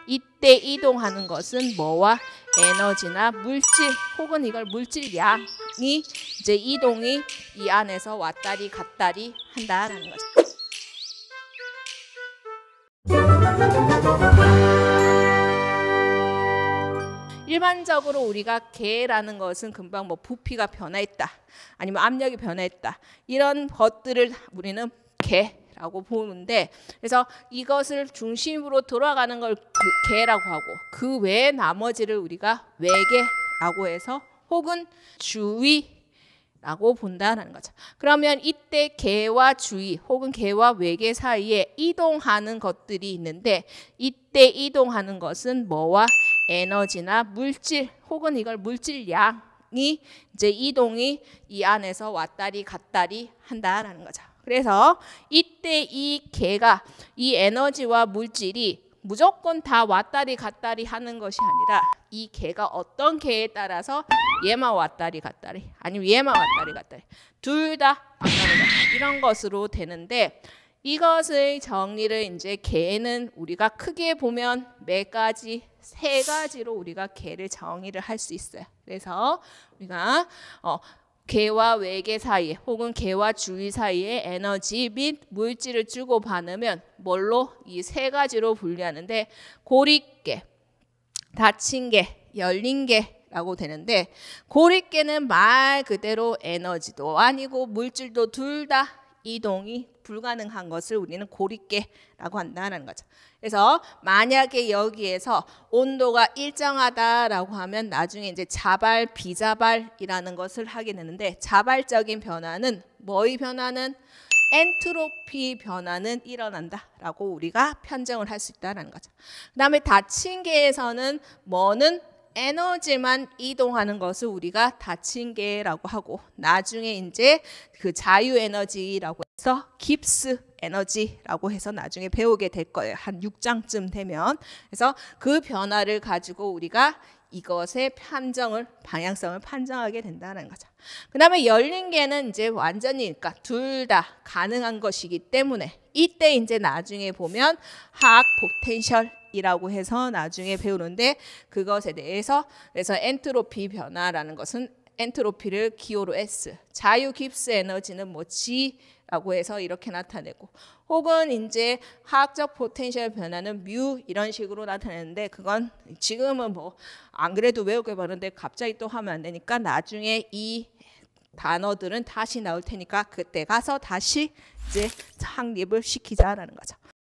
이때 이동하는 것은 뭐와 에너지나 물질 혹은 이걸 물질량이 이제 이동이 이 안에서 왔다리 갔다리 한다라는 거죠. 일반적으로 우리가 계라는 것은 금방 뭐 부피가 변화했다 아니면 압력이 변화했다 이런 것들을 우리는 계라고 보는데, 그래서 이것을 중심으로 돌아가는 걸 계라고 하고 그 외에 나머지를 우리가 외계라고 해서 혹은 주위라고 본다는 거죠. 그러면 이때 계와 주위 혹은 계와 외계 사이에 이동하는 것들이 있는데, 이때 이동하는 것은 뭐와 에너지나 물질 혹은 이걸 물질량이 이제 이동이 이 안에서 왔다리 갔다리 한다라는 거죠. 그래서 이때 이 계가 이 에너지와 물질이 무조건 다 왔다리 갔다리 하는 것이 아니라 이 계가 어떤 계에 따라서 얘만 왔다리 갔다리 아니면 얘만 왔다리 갔다리 둘 다 만나는 것 이런 것으로 되는데, 이것의 정리를 이제 계는 우리가 크게 보면 몇 가지 세 가지로 우리가 계를 정의를 할 수 있어요. 그래서 우리가 계와 외계 사이에 혹은 계와 주위 사이에 에너지 및 물질을 주고받으면 뭘로 이 세 가지로 분류하는데, 고립계, 닫힌 계, 열린 계라고 되는데, 고립계는 말 그대로 에너지도 아니고 물질도 둘 다 이동이 불가능한 것을 우리는 고립계라고 한다는 거죠. 그래서 만약에 여기에서 온도가 일정하다라고 하면 나중에 이제 자발, 비자발이라는 것을 하게 되는데, 자발적인 변화는 뭐의 변화는 엔트로피 변화는 일어난다라고 우리가 편정을 할 수 있다는 거죠. 그다음에 닫힌 계에서는 뭐는 에너지만 이동하는 것을 우리가 닫힌 계라고 하고, 나중에 이제 그 자유 에너지라고 해서 깁스 에너지라고 해서 나중에 배우게 될 거예요. 한 6장쯤 되면. 그래서 그 변화를 가지고 우리가 이것의 판정을, 방향성을 판정하게 된다는 거죠. 그 다음에 열린 계는 이제 완전히 그러니까 둘 다 가능한 것이기 때문에 이때 이제 나중에 보면 하악 포텐셜이라고 해서 나중에 배우는데, 그것에 대해서 그래서 엔트로피 변화라는 것은 엔트로피를 기호로 S, 자유 깁스 에너지는 뭐 G라고 해서 이렇게 나타내고, 혹은 이제 화학적 포텐셜 변화는 뮤 이런 식으로 나타내는데, 그건 지금은 뭐 안 그래도 외우게 봤는데 갑자기 또 하면 안 되니까 나중에 이 단어들은 다시 나올 테니까 그때 가서 다시 이제 확립을 시키자라는 거죠.